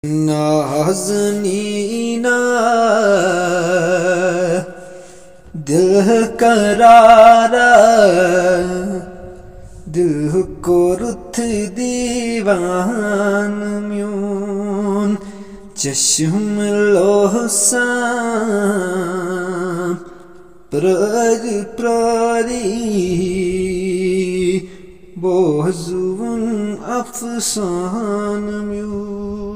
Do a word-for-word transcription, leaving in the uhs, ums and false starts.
नाज़नीना दिल करारा दिल को रुथ दीवान म्यून चश्म लोहसाम प्रर प्रारी बोझुन अफसान म्यून।